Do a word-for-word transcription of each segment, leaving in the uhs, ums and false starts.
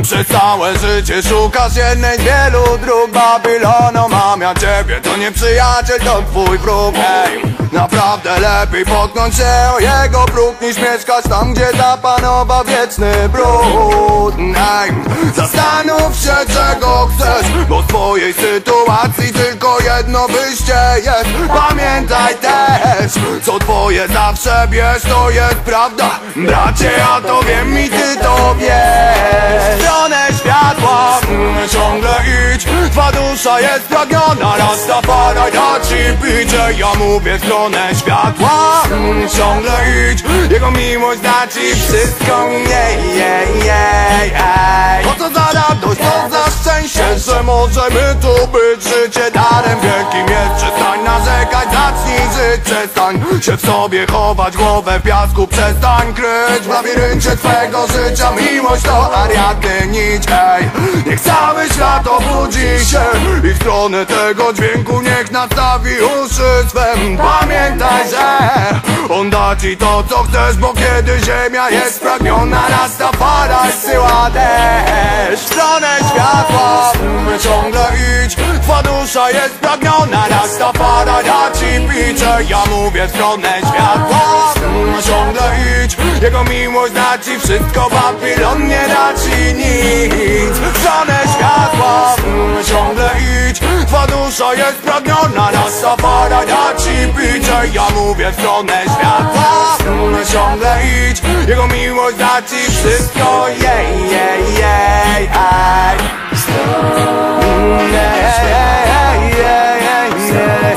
Przez całe życie szukasz jednej z wielu dróg. Babilono, mam ja ciebie, to nie przyjaciel, to twój wróg. Hej, naprawdę lepiej potknąć się o jego próg, niż mieszkać tam, gdzie zapanował wieczny brud. Hej, zastanów się, czego chcesz, bo w twojej sytuacji tylko jedno wyjście jest. Pamiętaj też, co twoje zawsze bierz, to jest prawda. Bracie, ja to wiem i ty to wiesz. W stronę światła mm, ciągle idź, twa dusza jest pragniona. Rastafari da ci picie, ja mówię w stronę światła mm, ciągle idź, jego miłość da ci wszystko. Jej, jej, jej, ej. Po co za radość, co za szczęście, że możemy tu być. Życie darem wielkim jest, przestań narzekać, zacznij żyć. Przestań się w sobie chować, głowę w piasku przestań kryć. W labiryncie twego życia miłość to Ariadny nić. Ej, niech cały świat obudzi się i w stronę tego dźwięku niech nastawi uszy swem. Pamiętaj, że on da ci to, co chcesz, bo kiedy ziemia jest spragniona, Rastafari zsyła deszcz. W stronę światła mm, ciągle idź, twa dusza jest pragniona. Rastafari da ci picie, ja mówię w stronę światła mm, ciągle idź, jego miłość da ci wszystko. Babilon nie da ci nic. W stronę światła mm, ciągle idź, twa dusza jest pragniona. Rastafari da ci picie, ja mówię w stronę światła mm, ciągle idź, jego miłość da ci wszystko. Jej, jej, jej, ej. Mm, jej, jej, jej, jej.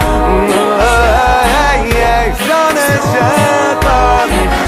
W stronę światła.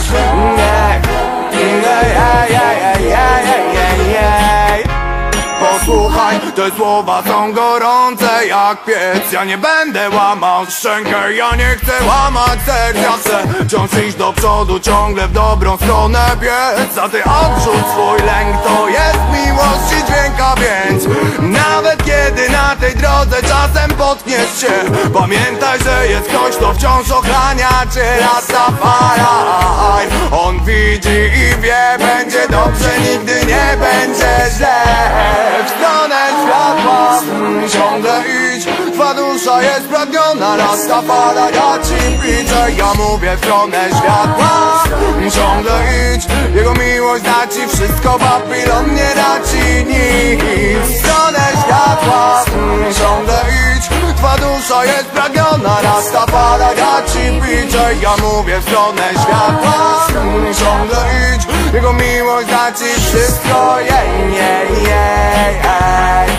Posłuchaj, te słowa są gorące jak piec. Ja nie będę łamał szczękę, ja nie chcę łamać serca. Chcę wciąż iść do przodu, ciągle w dobrą stronę biec. A ty odrzuć swój lęk, to jest miłości dźwięka. Więc nawet kiedy na tej drodze czasem potkniesz się, pamiętaj, że jest ktoś, kto wciąż ochrania cię. Rastafari, on widzi i wie, będzie dobrze, nigdy nie będzie źle. W stronę światła mm, ciągle idź, twa dusza jest pragniona. Rastafari da ci picie, ja mówię w stronę światła mm, ciągle idź, jego miłość da ci wszystko. Babilon nie da ci nic. W stronę światła mm, ciągle idź, twa dusza jest pragniona. Rastafari da ci picie, ja mówię w stronę światła mm, ciągle idź, jego miłość da ci wszystko. Jej, jej, jej, ej.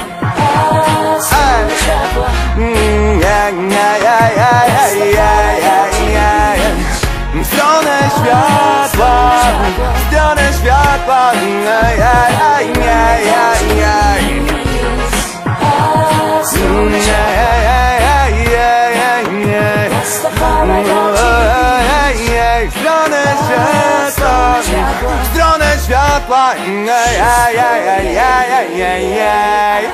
Mm, yeah, yeah, yeah, yeah, yeah, yeah, yeah. W stronę światła, w stronę światła. Yeah, yeah, yeah, yeah, yeah. Mm, yeah, yeah, yeah, yeah, yeah. W stronę światła, w stronę światła. Yeah, yeah, yeah, yeah, yeah, yeah, yeah.